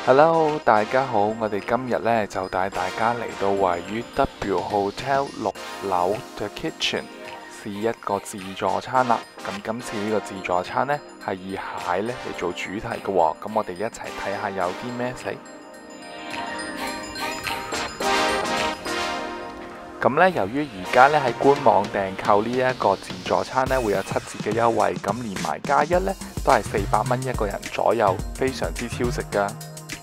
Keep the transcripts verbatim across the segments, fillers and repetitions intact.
Hello，大家好，我哋今日咧就帶大家嚟到位於 W Hotel 六樓嘅 Kitchen 試一個自助餐啦。咁今次呢個自助餐呢，係以蟹咧嚟做主題嘅喎，咁我哋一齊睇下有啲咩食。咁咧，由於而家咧喺官網訂購呢一個自助餐咧會有七折嘅優惠，咁連埋加一咧都係四百蚊一個人左右，非常之超值㗎。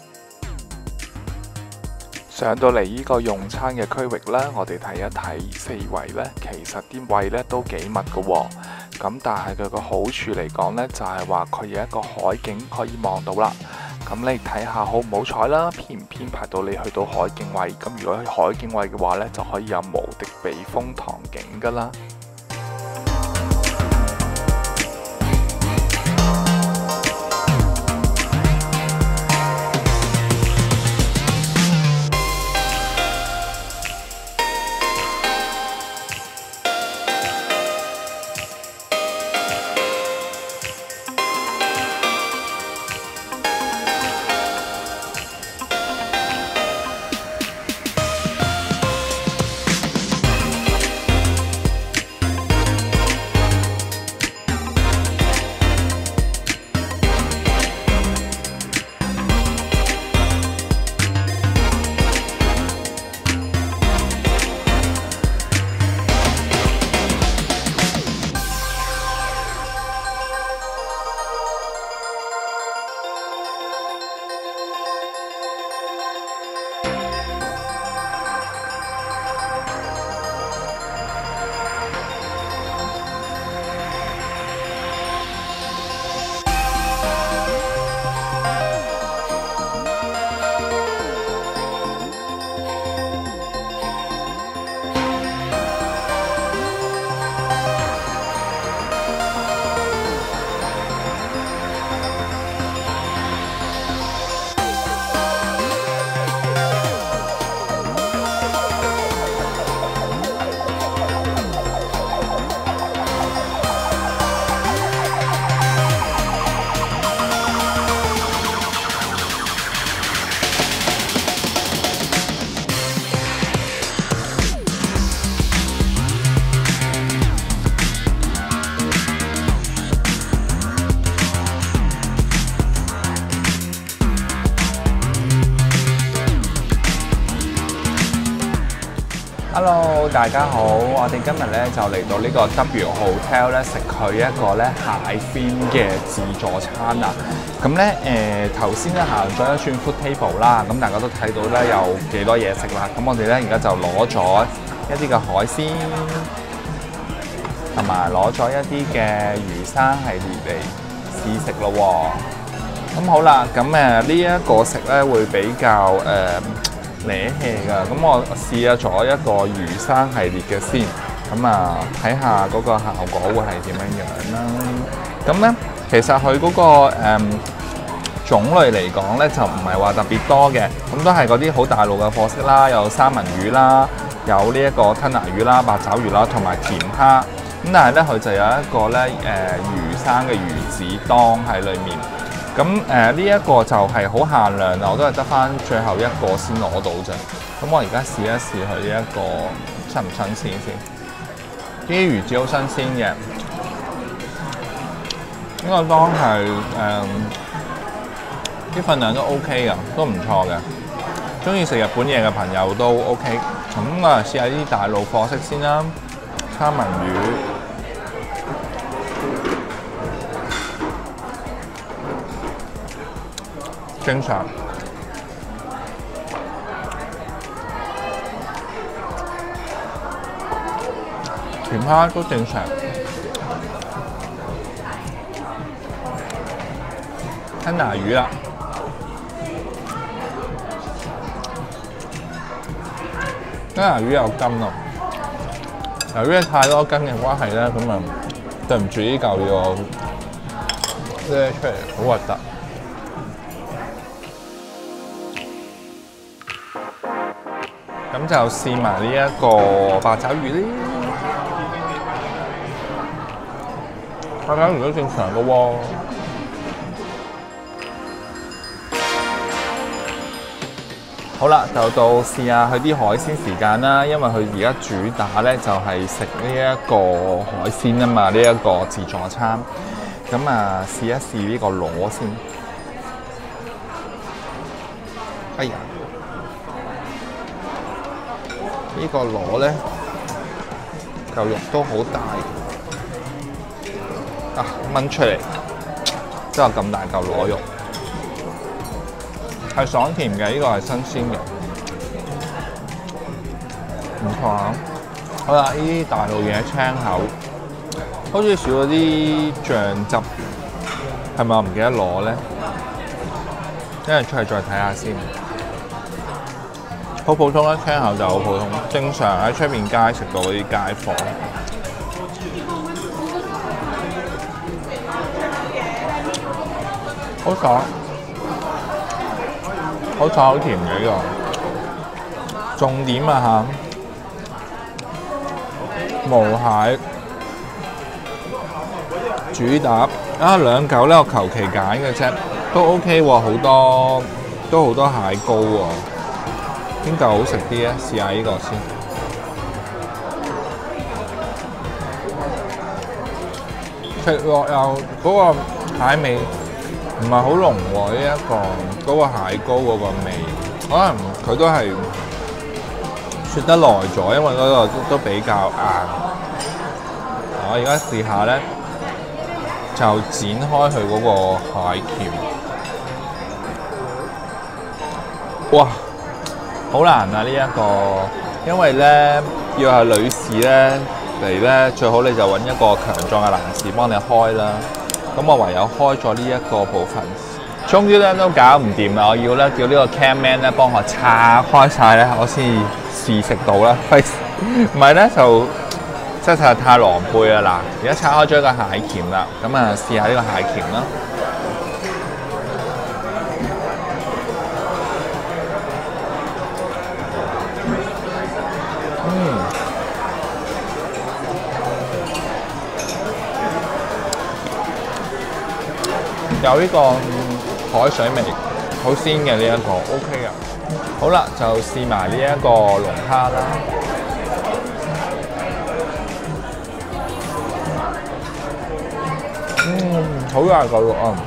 上到嚟呢個用餐嘅區域呢，我哋睇一睇四圍呢，其實啲位呢都幾密嘅喎。咁但係佢個好處嚟講呢，就係話佢有一個海景可以望到啦。咁你睇下好唔好彩啦，編唔編排到你去到海景位？咁如果去海景位嘅話呢，就可以有無敵避風塘景㗎啦。Hello， 大家好，我哋今日咧就嚟到呢個 W Hotel 咧食佢一個咧蟹 theme 嘅自助餐啦。咁咧誒頭先咧行咗一轉 food table 啦，咁大家都睇到咧有幾多嘢食啦。咁我哋咧而家就攞咗一啲嘅海鮮，同埋攞咗一啲嘅魚生系列嚟試食咯喎。咁好啦，咁誒呢一個食咧會比較誒。呃瀨氣㗎，咁我試下咗一個魚生系列嘅先，咁啊睇下嗰個效果會係點樣樣啦。咁咧其實佢嗰、嗰個誒、嗯、種類嚟講咧就唔係話特別多嘅，咁都係嗰啲好大路嘅貨色啦，有三文魚啦，有呢一個吞拿魚啦、八爪魚啦，同埋甜蝦。咁但係咧佢就有一個咧誒、呃、魚生嘅魚子檔喺裡面。咁誒呢一個就係好限量啦，我都係得翻最後一個先攞到啫。咁我而家試一試佢呢一個新唔新鮮先。啲魚子好新鮮嘅，呢、這個當係誒啲份量都 OK 㗎，都唔錯嘅。中意食日本嘢嘅朋友都 OK。咁啊試下啲大路貨色先啦，三文魚。正常，甜蝦都正常，吞拿魚啦，吞拿魚有筋咯。由於太多筋嘅關係咧，咁啊對唔住呢嚿要孭出嚟，好核突。咁就試埋呢一個八爪魚咧，八爪魚都正常嘅喎。 好啦，就到試下佢啲海鮮時間啦，因為佢而家主打咧就係食呢一個海鮮啊嘛，呢、這、一個自助餐。咁啊，試一試呢個螺先。哎呀，呢、這個螺咧嚿肉都好大，啊掹出嚟，都有咁大嚿螺肉。係爽甜嘅，呢、這個係新鮮嘅，唔錯啊！好啦，呢啲大陸嘢青口，好似少咗啲醬汁，係咪我唔記得攞咧？一陣出嚟再睇下先。好普通啦，青口就好普通，正常喺出邊街食到嗰啲街貨。好爽！好爽好甜嘅呢個，重點啊嚇，毛蟹主打啊兩嚿咧，我求其揀嘅啫，都 OK 喎，好多都好多蟹膏喎，邊嚿好食啲咧？試下呢個先，食落又嗰個蟹味。唔係好濃喎，呢一個嗰個蟹膏嗰個味，可能佢都係雪得耐咗，因為嗰個都比較硬。我而家試下咧，就剪開佢嗰個蟹鉗。哇，好難啊！呢一個，因為咧要係女士咧嚟咧，最好你就揾一個強壯嘅男士幫你開啦。咁我唯有開咗呢一個部分，終於咧都搞唔掂啦！我要咧叫呢個 cam man 咧幫我拆開晒咧，我先試食到啦。唔係咧就真係太狼狽啦！嗱，而家拆開咗一個蟹鉗啦，咁啊試下呢個蟹鉗啦。嗯。有呢個海水味，好鮮嘅呢一個 ，OK 啊！好啦，就試埋呢一個龍蝦啦。嗯，好大嚿肉啊！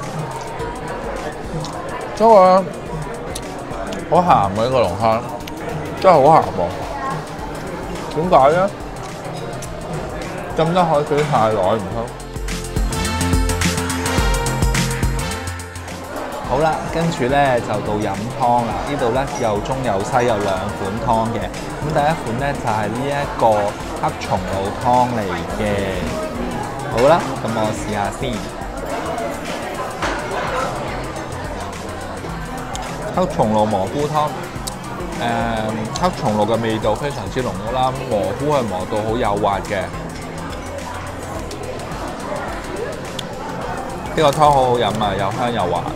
不過好鹹啊！呢個龍蝦真係好鹹喎。點解咧？浸得海水太耐唔通？好啦，跟住咧就到飲湯啦。呢度咧有中有西，有兩款湯嘅。咁第一款咧就係呢一個黑松露湯嚟嘅。好啦，咁我試下先。黑松露蘑菇湯，誒、嗯、黑松露嘅味道非常之濃郁啦，蘑菇係磨到好幼滑嘅。呢、這個湯好好飲啊，又香又滑。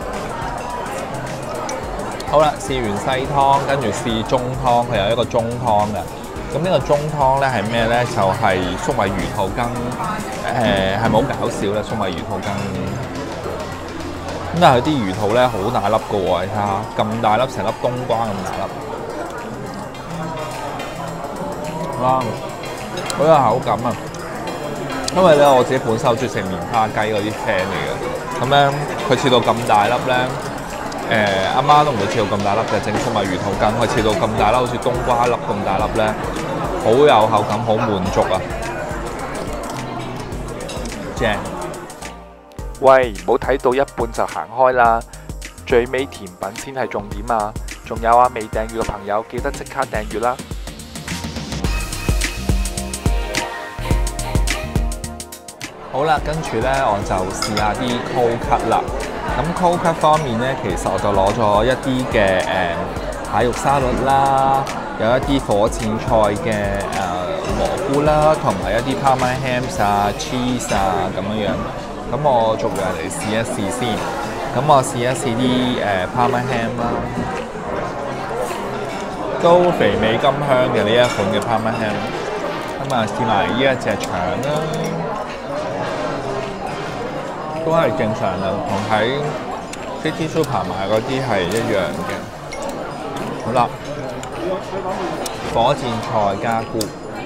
好啦，試完西湯，跟住試中湯，佢有一個中湯嘅。咁呢個中湯咧係咩咧？就係、是、粟米魚肚羹，誒係咪好搞笑咧？粟米魚肚羹，咁但係佢啲魚肚咧好大粒嘅喎，你睇下咁大粒，成粒冬瓜咁大粒。哇，好有口感啊！因為咧我自己本身好中意食棉花雞嗰啲 fan 嚟嘅，咁咧佢切到咁大粒咧。誒阿媽都唔會切到咁大粒嘅，整粟米魚肚羹，佢切到咁大粒，好似冬瓜粒咁大粒咧，好有口感，好滿足啊！正。喂，唔好睇到一半就行開啦，最尾甜品先係重點啊！仲有啊，未訂閱嘅朋友記得即刻訂閱啦！好啦，跟住咧我就試下啲 cold cut 啦。咁 cold cut 方面咧，其實我就攞咗一啲嘅誒蟹肉沙律啦，有一啲火箭菜嘅誒、呃、蘑菇啦，同埋一啲 Parma hams 啊、cheese 啊咁樣樣。咁我逐樣嚟試一試先。咁我試一試啲誒、呃、Parma ham 啦，都肥美甘香嘅呢一款嘅 Parma ham。咁啊，試埋呢一隻腸啦。都係正常啦，同喺 City Super 買嗰啲係一樣嘅。 好啦，火箭菜加菇，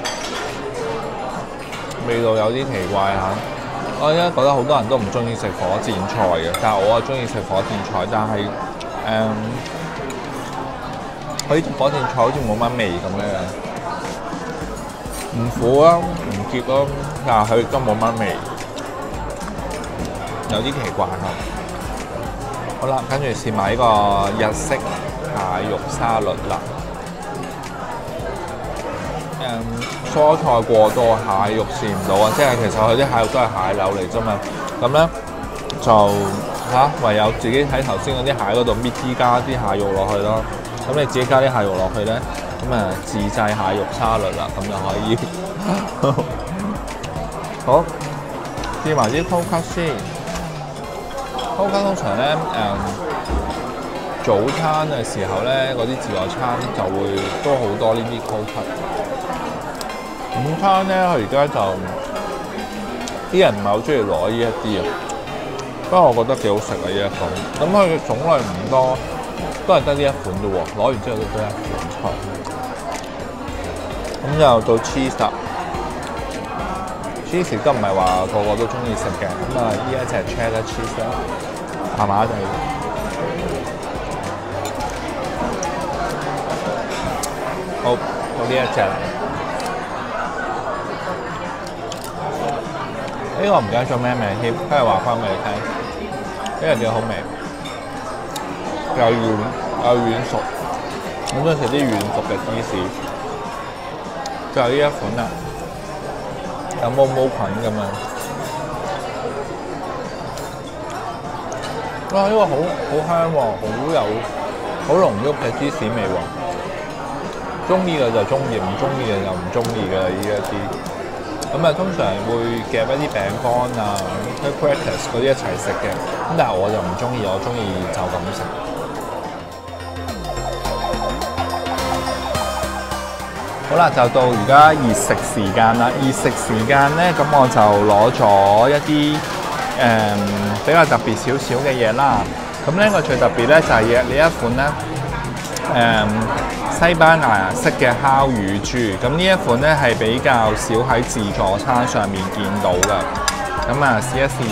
味道有啲奇怪嚇。我而家覺得好多人都唔中意食火箭菜嘅，但係我啊中意食火箭菜，但係誒佢呢隻火箭菜好似冇乜味咁樣，唔苦啊，唔澀咯，但係佢都冇乜味，有啲奇怪嚇。好啦，跟住試埋呢個日式蟹肉沙律啦。誒、嗯、蔬菜過多，蟹肉試唔到啊！即係其實佢啲蟹肉都係蟹柳嚟啫嘛。咁咧就嚇、啊、唯有自己喺頭先嗰啲蟹嗰度搣啲加啲蟹肉落去咯。咁你自己加啲蟹肉落去咧，咁啊自製蟹肉沙律啦，咁就可以。好，試埋啲溝吉先。溝吉通常咧誒、嗯、早餐嘅時候咧，嗰啲自助餐就會多好多呢啲溝吉。午餐咧，佢而家就啲人唔係好中意攞呢一啲啊，不過我覺得幾好食啊呢一款。咁佢嘅種類唔多，都係得呢一款啫喎。攞完之後都得一款菜。咁就到 cheese 啦 ，cheese 都唔係話個個都中意食嘅。咁啊，呢一隻 cheddar cheese 咧，麻麻地。好，到呢一隻。呢個唔記得咗咩名添，跟住話翻俾你聽。呢個幾好味，又軟又軟熟，我中意食啲軟熟嘅芝士。就係呢一款啦，有毛毛菌咁樣。哇！呢個好好香喎，好有好濃郁嘅芝士味喎。中意嘅就中意，唔中意嘅就唔中意嘅呢一啲。咁啊，通常會夾一啲餅乾啊、crackers 嗰啲一齊食嘅，咁但係我就唔中意，我中意就咁食。好啦，就到而家熱食時間啦。熱食時間咧，咁我就攞咗一啲誒、嗯、比較特別少少嘅嘢啦。咁呢個最特別咧就係呢一款咧誒。嗯西班牙式嘅烤乳豬，咁呢一款咧係比較少喺自助餐上面見到嘅，咁啊試一試，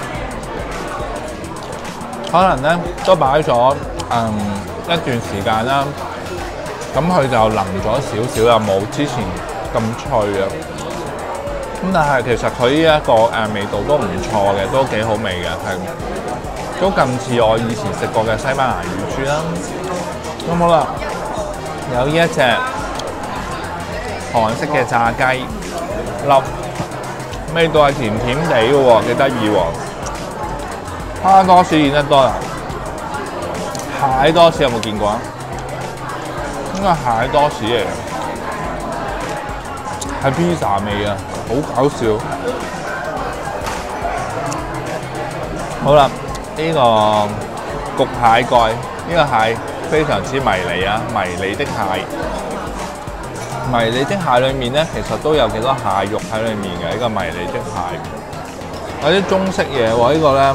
可能咧都擺咗嗯一段時間啦，咁佢就腍咗少少，又冇之前咁脆啊，咁但係其實佢呢一個誒、呃、味道都唔錯嘅，都幾好味嘅，係都近似我以前食過嘅西班牙乳豬啦，咁好啦。有呢一隻韓式嘅炸雞粒，味道係甜甜地嘅喎，幾得意喎。蝦多士見得多啦，蟹多士有冇見過啊？應該蟹多士嚟嘅，係 pizza 味啊，好搞笑。好啦，呢、這個焗蟹蓋，呢、這個蟹。非常之迷你啊！迷你的蟹，迷你的蟹裏面咧，其實都有幾多蟹肉喺裏面嘅。呢個迷你的蟹有啲中式嘢喎，呢個咧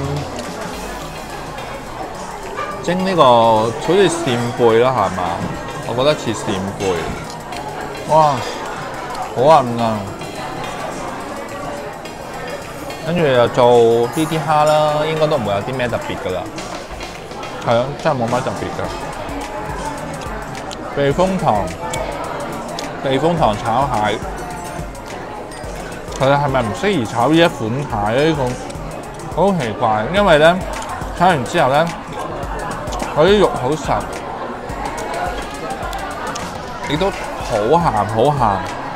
蒸呢個好似扇貝啦，係嘛？我覺得似扇貝。哇，好韌啊！跟住又做呢啲蝦啦，應該都唔會有啲咩特別噶啦。係啊，真係冇乜特別㗎。避風塘，避風塘炒蟹，佢係咪唔適宜炒呢一款蟹咧？呢個好奇怪，因為咧炒完之後咧，佢啲肉好實，亦都好鹹好鹹。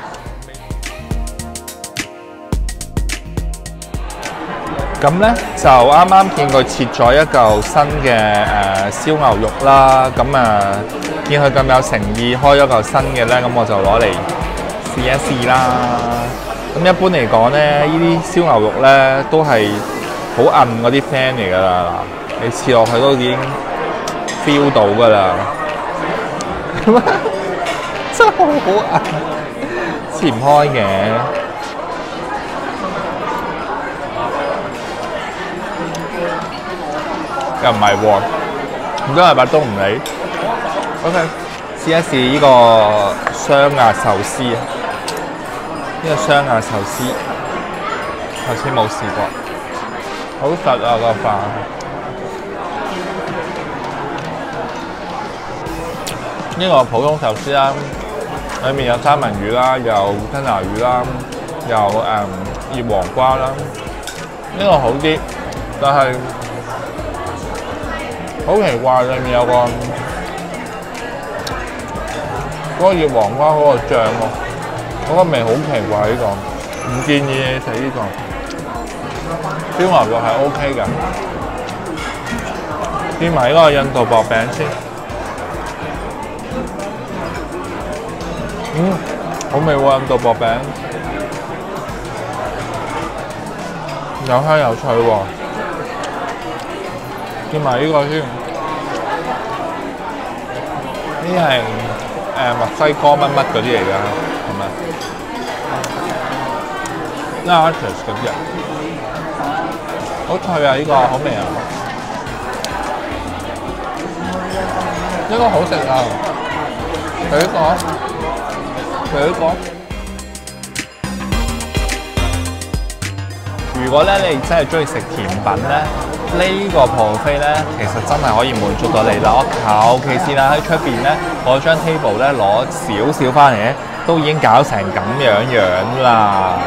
咁咧就啱啱見佢切咗一嚿新嘅誒、呃、燒牛肉啦，咁啊見佢咁有誠意，開咗嚿新嘅咧，咁我就攞嚟試一試啦。咁一般嚟講咧，呢啲燒牛肉咧都係好韌嗰啲 fan 嚟㗎啦，你切落去都已經 feel 到㗎啦。咁啊真係好好韌，切唔開嘅。又唔係喎，唔都係乜都唔理。OK， 試一試呢個雙壓壽司啊！呢個雙壓壽司頭先冇試過，好實啊個飯。呢個普通壽司啦，裏面有三文魚啦，有吞拿魚啦，有誒醃黃瓜啦。呢個好啲，但係好奇怪，裏面有個嗰個醃黃瓜嗰個醬喎，嗰個味好奇怪呢個，唔建議你食呢個。燒牛肉係 O K 嘅，試埋呢個印度薄餅先。嗯，好味喎！印度薄餅，有香有脆喎。試埋呢個先，呢係誒墨西哥乜乜嗰啲嚟㗎，係咪 ？Nachos 嗰啲啊，好脆啊！呢個好味啊！呢個好食啊！佢呢個。佢講，如果咧你真係中意食甜品咧，呢、呢個 buffet 咧其實真係可以滿足到你啦。我求其是啦，喺出邊咧，我張 table 咧攞少少翻嚟咧，都已經搞成咁樣樣啦。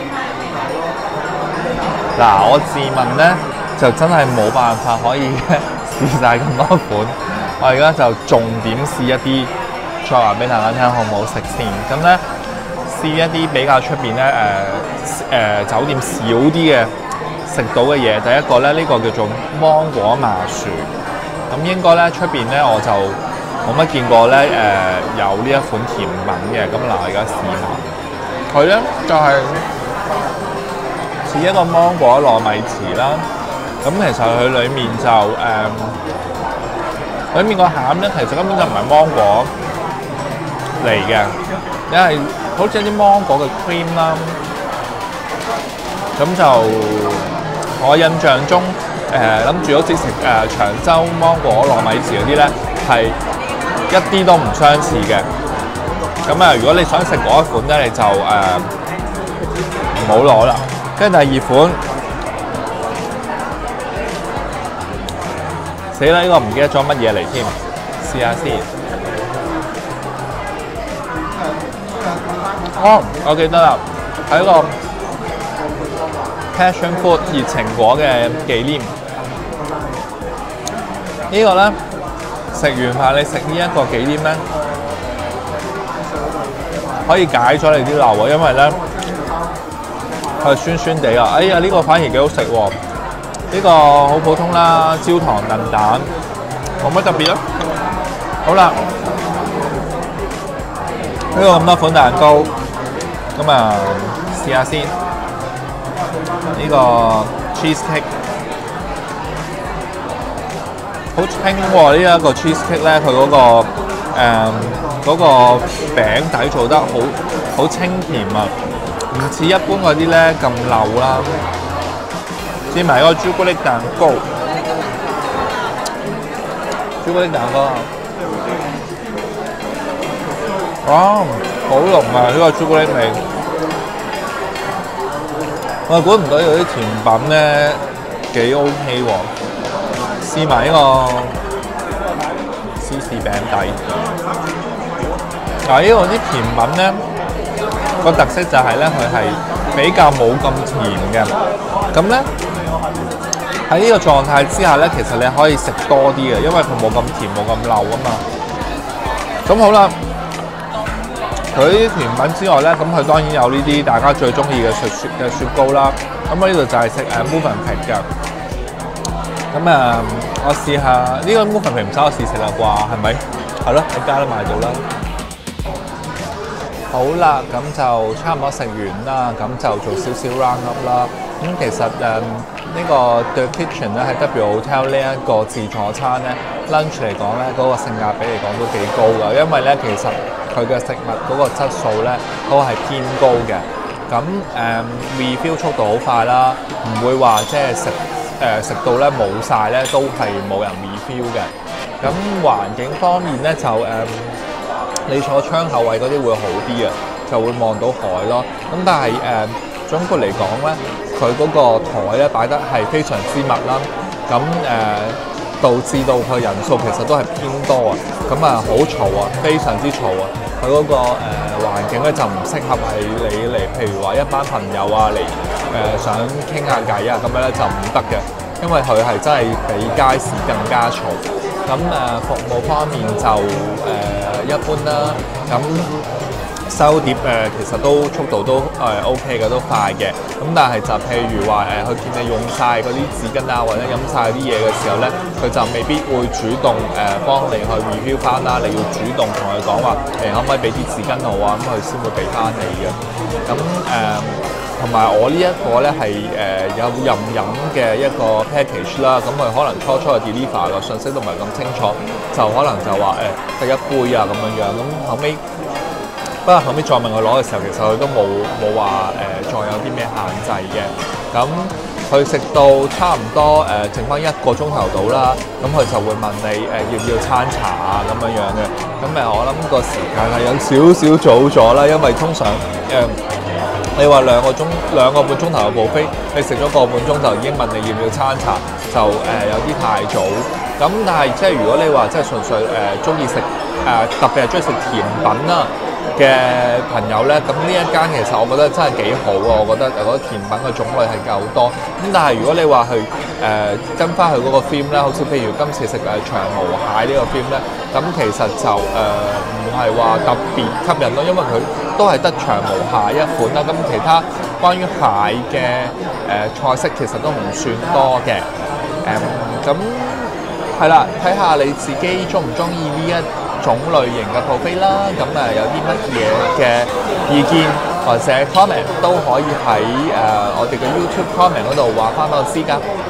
嗱，我自問咧就真係冇辦法可以試晒咁多款，我而家就重點試一啲。再話俾大家聽好唔好食先，咁咧試一啲比較出邊咧誒誒酒店少啲嘅食到嘅嘢。第一個咧呢、呢個叫做芒果麻薯，咁應該咧出邊咧我就冇乜見過咧誒、呃、有呢一款甜品嘅。咁嗱，我而家試下，佢咧就係、是、似一個芒果糯米糍啦。咁其實佢裡面就誒、呃、裡面個餡咧，其實根本就唔係芒果嚟嘅，因為好似啲芒果嘅 cream 啦，咁就我印象中誒諗住好似食誒長洲芒果糯米糍嗰啲咧，係一啲都唔相似嘅。咁啊，如果你想食嗰一款咧，你就誒唔好攞啦。跟住第二款，死啦！呢、呢個唔記得咗乜嘢嚟添，試下先。哦，我記得啦，係一個 passion fruit 熱情果嘅忌廉。這個、呢個咧食完飯，你食呢一個忌廉咧，可以解咗你啲漏啊，因為咧佢係酸酸地啊。哎呀，呢、這個反而幾好食喎！呢、這個好普通啦，焦糖燉蛋，冇乜特別咯。好啦，呢、這個咁多款蛋糕。咁啊，試下先呢、呢個 cheesecake， 好清喎！呢一個 cheesecake 咧，佢嗰、嗰個誒嗰、嗯嗰個餅底做得好好清甜啊，唔似一般嗰啲咧咁漏啦。試埋個朱古力蛋糕，朱古力蛋糕，哇！好濃啊！呢、呢個朱古力味，我估唔到有啲甜品咧幾 OK 喎。試埋呢個芝士餅底。嗱、啊，呢個啲甜品咧個特色就係咧，佢係比較冇咁甜嘅。咁咧喺呢個狀態之下咧，其實你可以食多啲嘅，因為佢冇咁甜冇咁漏啊嘛。咁好啦。佢啲甜品之外咧，咁佢當然有呢啲大家最中意嘅雪雪嘅雪糕啦。咁我呢度就係食誒 Mövenpick 嘅。咁啊，我試下呢、呢個 Mövenpick 唔使我試食啦啩，係咪？係咯，喺家都買到啦。好啦，咁就差唔多食完啦，咁就做少少 round up 啦。咁其實誒呢、嗯呢個 The Kitchen 咧喺 W Hotel 呢一個自助餐咧 lunch 嚟講咧，嗰、嗰個性價比嚟講都幾高㗎，因為咧其實佢嘅食物嗰個質素咧都係偏高嘅。咁誒、嗯、refill 速度好快啦，唔會話即係食誒食到咧冇晒咧都係冇人 refill 嘅。咁環境方面咧就誒、嗯、 你坐窗口位嗰啲會好啲啊，就會望到海咯。咁但係誒、呃、總括嚟講咧，佢嗰個台咧擺得係非常之密啦。咁誒、呃、導致到佢人數其實都係偏多啊。咁啊好嘈啊，非常之嘈啊。佢嗰、那個誒、呃、環境咧就唔適合係你嚟，譬如話一班朋友啊嚟誒、呃、想傾下偈啊咁樣咧就唔得嘅，因為佢係真係比街市更加嘈。咁誒、呃、服務方面就誒、呃、一般啦。咁收碟誒、呃、其實都速度都誒、呃、OK 嘅，都快嘅。咁但係就譬如話誒，佢、呃、見你用晒嗰啲紙巾啊，或者飲晒啲嘢嘅時候咧，佢就未必會主動誒、呃、幫你去 review 翻啦。你要主動同佢講話誒，可唔可以俾啲紙巾我啊？咁佢先會俾翻你嘅。咁誒同埋我呢一個咧係誒有任飲嘅一個 package 啦。咁佢可能初初嘅 deliver 個信息都唔係咁清楚，就可能就話誒得一杯啊咁樣樣。咁後尾。不過後尾再問佢攞嘅時候，其實佢都冇冇話誒再有啲咩限制嘅。咁佢食到差唔多誒、呃，剩翻一個鐘頭到啦。咁佢就會問你誒、呃、要唔要餐茶啊咁樣樣嘅。咁誒我諗個時間係有少少早咗啦，因為通常誒、呃、你話兩個鐘兩個半鐘頭嘅 buffet，你食咗個半鐘就已經問你要唔要餐茶，就誒、呃、有啲太早。咁但係即係如果你話即係純粹誒中意食誒特別係中意食甜品啦嘅朋友咧，咁呢一間其實我覺得真係幾好啊！我覺得嗰啲甜品嘅種類係夠多。咁但係如果你話去誒、呃、跟翻去嗰個 theme 咧，好似譬如今次食誒長毛蟹呢個 theme 咧，咁其實就誒唔係話特別吸引咯，因為佢都係得長毛蟹一款啦。咁其他關於蟹嘅誒、呃、菜式其實都唔算多嘅。誒咁係啦，睇下你自己中唔中意呢一種類型嘅 buffet 啦。咁誒有啲乜嘢嘅意見或者 comment 都可以喺誒、呃、我哋嘅 YouTube comment 嗰度話翻俾我知㗎。